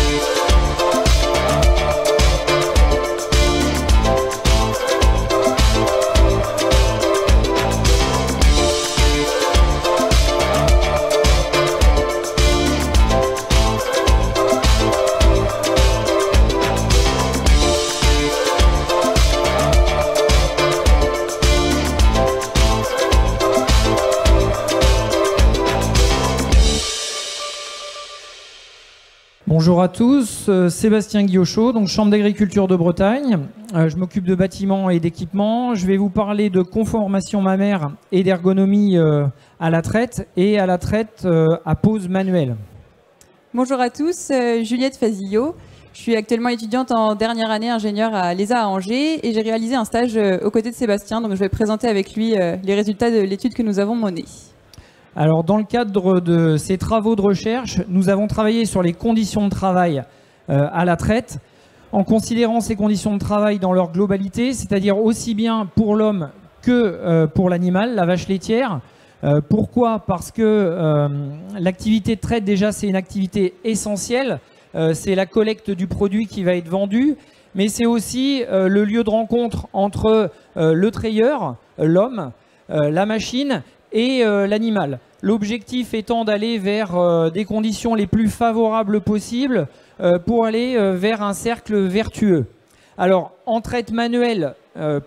Bonjour à tous, Sébastien Guillochot, donc Chambre d'agriculture de Bretagne. Je m'occupe de bâtiments et d'équipements. Je vais vous parler de conformation mammaire et d'ergonomie à la traite et à la traite à pose manuelle. Bonjour à tous, Juliette Fazillo. Je suis actuellement étudiante en dernière année ingénieure à l'ESA à Angers et j'ai réalisé un stage aux côtés de Sébastien. Donc je vais présenter avec lui les résultats de l'étude que nous avons menée. Alors, dans le cadre de ces travaux de recherche, nous avons travaillé sur les conditions de travail à la traite, en considérant ces conditions de travail dans leur globalité, c'est-à-dire aussi bien pour l'homme que pour l'animal, la vache laitière. Pourquoi ? Parce que l'activité de traite, déjà, c'est une activité essentielle. C'est la collecte du produit qui va être vendu, mais c'est aussi le lieu de rencontre entre le treilleur, l'homme, la machine et l'animal. L'objectif étant d'aller vers des conditions les plus favorables possibles pour aller vers un cercle vertueux. Alors, en traite manuelle, pourquoi ?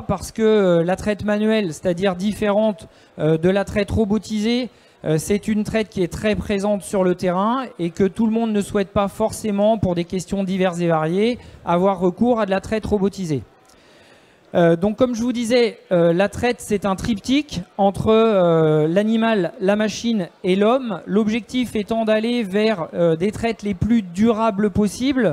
Parce que la traite manuelle, c'est-à-dire différente de la traite robotisée, c'est une traite qui est très présente sur le terrain et que tout le monde ne souhaite pas forcément, pour des questions diverses et variées, avoir recours à de la traite robotisée. Donc comme je vous disais, la traite c'est un triptyque entre l'animal, la machine et l'homme. L'objectif étant d'aller vers des traites les plus durables possibles,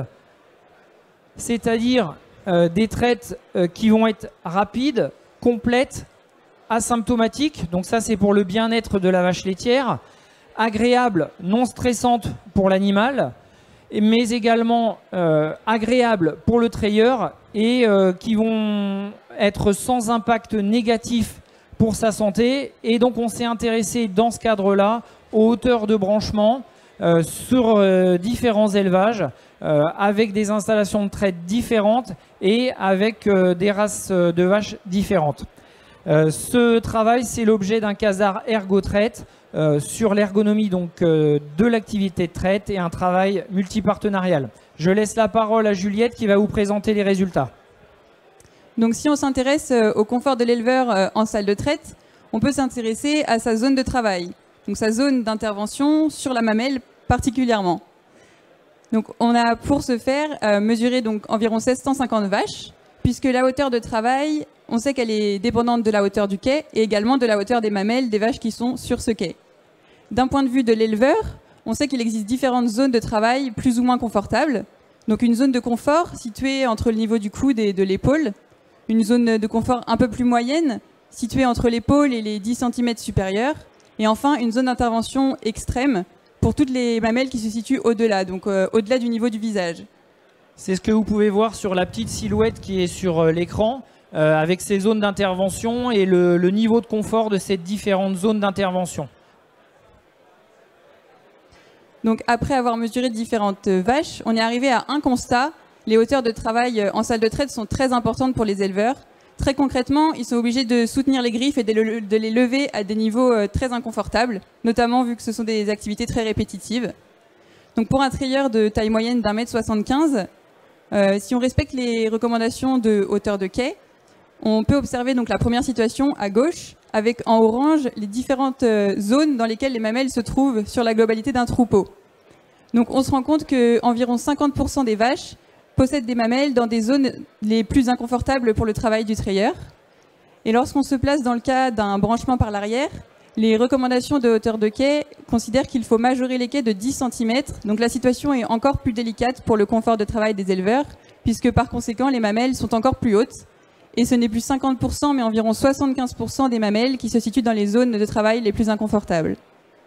c'est-à-dire des traites qui vont être rapides, complètes, asymptomatiques, donc ça c'est pour le bien-être de la vache laitière, agréables, non stressantes pour l'animal, mais également agréables pour le treilleur et qui vont être sans impact négatif pour sa santé. Et donc on s'est intéressé dans ce cadre-là aux hauteurs de branchement sur différents élevages avec des installations de traite différentes et avec des races de vaches différentes. Ce travail, c'est l'objet d'un casar ergo-traite sur l'ergonomie donc de l'activité de traite et un travail multipartenarial. Je laisse la parole à Juliette qui va vous présenter les résultats. Donc si on s'intéresse au confort de l'éleveur en salle de traite, on peut s'intéresser à sa zone de travail, donc sa zone d'intervention sur la mamelle particulièrement. Donc on a pour ce faire mesuré donc environ 1650 vaches, puisque la hauteur de travail, on sait qu'elle est dépendante de la hauteur du quai et également de la hauteur des mamelles des vaches qui sont sur ce quai. D'un point de vue de l'éleveur, on sait qu'il existe différentes zones de travail plus ou moins confortables. Donc une zone de confort située entre le niveau du coude et de l'épaule, une zone de confort un peu plus moyenne située entre l'épaule et les 10 cm supérieurs, et enfin une zone d'intervention extrême pour toutes les mamelles qui se situent au-delà, donc au-delà du niveau du visage. C'est ce que vous pouvez voir sur la petite silhouette qui est sur l'écran, avec ces zones d'intervention et le niveau de confort de ces différentes zones d'intervention. Donc après avoir mesuré différentes vaches, on est arrivé à un constat. Les hauteurs de travail en salle de traite sont très importantes pour les éleveurs. Très concrètement, ils sont obligés de soutenir les griffes et de les lever à des niveaux très inconfortables, notamment vu que ce sont des activités très répétitives. Donc pour un treilleur de taille moyenne d'1,75 m, si on respecte les recommandations de hauteur de quai, on peut observer donc la première situation à gauche, avec en orange les différentes zones dans lesquelles les mamelles se trouvent sur la globalité d'un troupeau. Donc on se rend compte qu'environ 50% des vaches possèdent des mamelles dans des zones les plus inconfortables pour le travail du treilleur. Et lorsqu'on se place dans le cas d'un branchement par l'arrière, les recommandations de hauteur de quai considèrent qu'il faut majorer les quais de 10 cm. Donc la situation est encore plus délicate pour le confort de travail des éleveurs, puisque par conséquent les mamelles sont encore plus hautes. Et ce n'est plus 50%, mais environ 75% des mamelles qui se situent dans les zones de travail les plus inconfortables.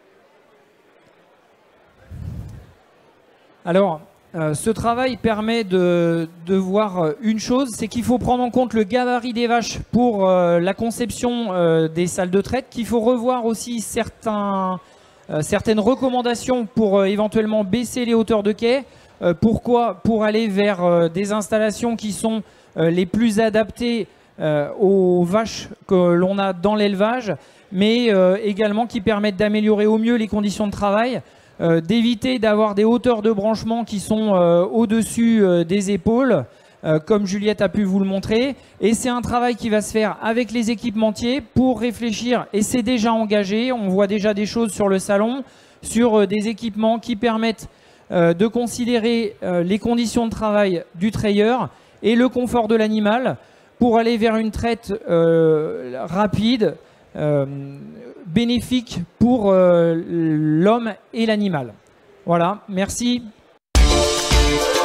Alors, ce travail permet de voir une chose, c'est qu'il faut prendre en compte le gabarit des vaches pour la conception des salles de traite, qu'il faut revoir aussi certaines recommandations pour éventuellement baisser les hauteurs de quai. Pourquoi? Pour aller vers des installations qui sont les plus adaptées aux vaches que l'on a dans l'élevage, mais également qui permettent d'améliorer au mieux les conditions de travail, d'éviter d'avoir des hauteurs de branchement qui sont au-dessus des épaules, comme Juliette a pu vous le montrer. Et c'est un travail qui va se faire avec les équipementiers pour réfléchir, et c'est déjà engagé, on voit déjà des choses sur le salon, sur des équipements qui permettent de considérer les conditions de travail du treilleur et le confort de l'animal pour aller vers une traite rapide, bénéfique pour l'homme et l'animal. Voilà, merci.